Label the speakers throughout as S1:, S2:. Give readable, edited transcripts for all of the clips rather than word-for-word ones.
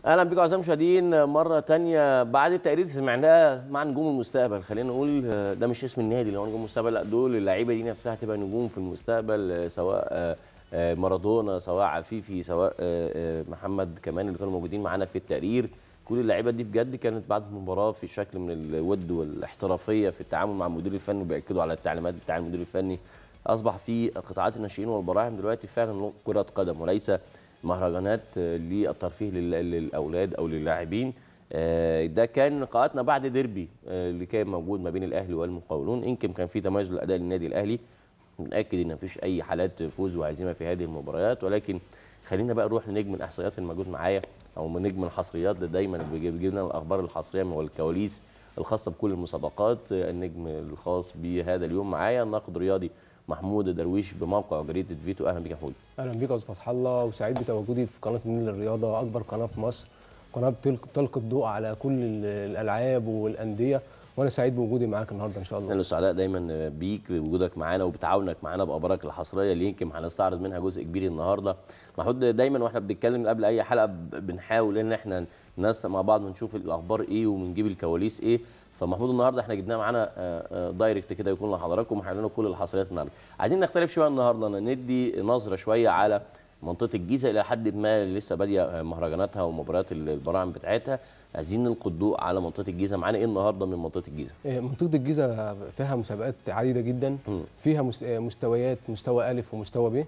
S1: اهلا بكم اعزائي المشاهدين مره تانية بعد التقرير سمعناه مع نجوم المستقبل. خلينا نقول ده مش اسم النادي اللي هو نجوم المستقبل، لا دول اللعيبه دي نفسها هتبقى نجوم في المستقبل، سواء مارادونا، سواء عفيفي، سواء محمد كمان اللي كانوا موجودين معانا في التقرير. كل اللعيبه دي بجد كانت بعد المباراه في شكل من الود والاحترافيه في التعامل مع المدير الفني، وبياكدوا على التعليمات بتاع المدير الفني. اصبح في قطاعات الناشئين والبراعم دلوقتي فعلا كره قدم وليس مهرجانات للترفيه للاولاد او للاعبين. ده كان لقاءاتنا بعد ديربي اللي كان موجود ما بين الاهلي والمقاولون. يمكن كان في تميز للاداء للنادي الاهلي، متاكد ان مفيش اي حالات فوز وهزيمه في هذه المباريات، ولكن خلينا بقى نروح لنجم الاحصائيات الموجود معايا، او من نجم الحصريات اللي دايما بيجيب لنا الاخبار الحصريه والكواليس الخاصه بكل المسابقات. النجم الخاص بهذا اليوم معايا الناقد الرياضي محمود درويش بموقع جريده فيتو. اهلا بك يا محمود.
S2: اهلا بك يا استاذ فتح الله، وسعيد بتواجدي في قناه النيل للرياضه، اكبر قناه في مصر، قناه بتلقي الضوء على كل الالعاب والانديه، وانا سعيد بوجودي معاك النهارده ان شاء الله.
S1: احنا سعداء دايما بيك بوجودك معانا وبتعاونك معانا باخبارك الحصريه اللي يمكن هنستعرض منها جزء كبير النهارده. محمود دايما واحنا بنتكلم قبل اي حلقه بنحاول ان احنا ننسق مع بعض ونشوف الاخبار ايه ونجيب الكواليس ايه. فمحمود النهارده احنا جبناه معانا دايركت كده يكون لحضراتكم وهنقول كل الحصريات النهارده. عايزين نختلف شويه النهارده، ندي نظره شويه على منطقه الجيزه الى حد ما اللي لسه باديه مهرجاناتها ومباريات البراعم بتاعتها. عايزين نلقي الضوء على منطقه الجيزه. معانا ايه النهارده من منطقه الجيزه؟
S2: منطقه الجيزه فيها مسابقات عديده جدا، فيها مستويات، مستوى الف ومستوى ب.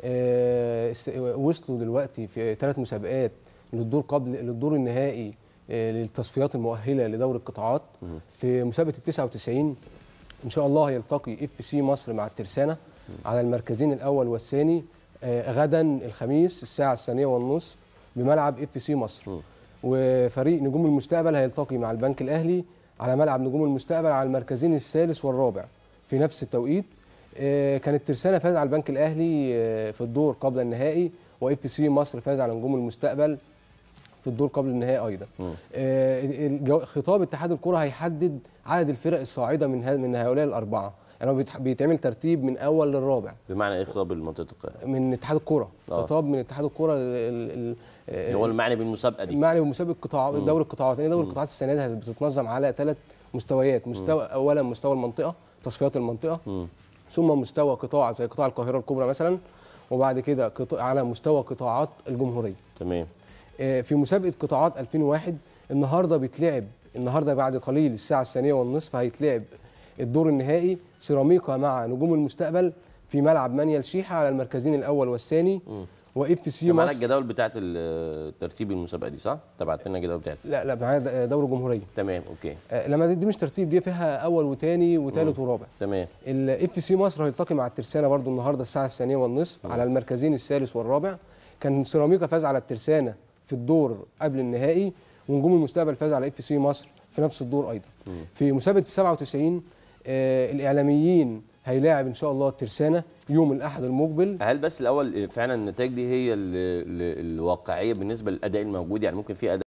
S2: وصلوا دلوقتي في 3 مسابقات للدور النهائي للتصفيات المؤهله لدوري القطاعات. في مسابقه ال 99 ان شاء الله هيلتقي اف سي مصر مع الترسانه على المركزين الاول والثاني غدا الخميس الساعه 1:30 بملعب اف سي مصر. وفريق نجوم المستقبل هيلتقي مع البنك الاهلي على ملعب نجوم المستقبل على المركزين الثالث والرابع في نفس التوقيت. كان الترسانه فاز على البنك الاهلي في الدور قبل النهائي، واف سي مصر فاز على نجوم المستقبل في الدور قبل النهائي ايضا. خطاب اتحاد الكره هيحدد عدد الفرق الصاعده من هؤلاء الاربعه، يعني بيتعمل ترتيب من اول للرابع.
S1: بمعنى ايه خطاب المنطقه؟
S2: من اتحاد الكره. خطاب من اتحاد الكره
S1: اللي هو المعني بالمسابقه دي،
S2: المعني بمسابقه دوري القطاعات. يعني دوري القطاعات السنه دي بتتنظم على 3 مستويات. مستوى اولا مستوى المنطقه، تصفيات المنطقه، ثم مستوى قطاع زي قطاع القاهره الكبرى مثلا، وبعد كده على مستوى قطاعات الجمهوريه.
S1: تمام.
S2: في مسابقه قطاعات 2001 النهارده بعد قليل الساعه 1:30 هيتلعب الدور النهائي، سيراميكا مع نجوم المستقبل في ملعب مانيا الشيحه على المركزين الاول والثاني. واف سي مصر.
S1: معانا الجداول بتاعت ترتيب المسابقه دي صح؟ تبعت لنا الجداول بتاعتها؟
S2: لا معايا دوري جمهوريه.
S1: تمام اوكي.
S2: لما دي مش ترتيب، دي فيها اول وثاني وثالث ورابع.
S1: تمام.
S2: الاف سي مصر هيلتقي مع الترسانه برضو النهارده الساعه 1:30 على المركزين الثالث والرابع. كان سيراميكا فاز على الترسانه في الدور قبل النهائي، ونجوم المستقبل فاز على اف سي مصر في نفس الدور ايضا. في مسابقه ال 97 الاعلاميين هيلاعب ان شاء الله الترسانه يوم الاحد المقبل.
S1: هل بس الاول فعلا النتائج دي هي الواقعيه بالنسبه للاداء الموجود؟ يعني ممكن في اداء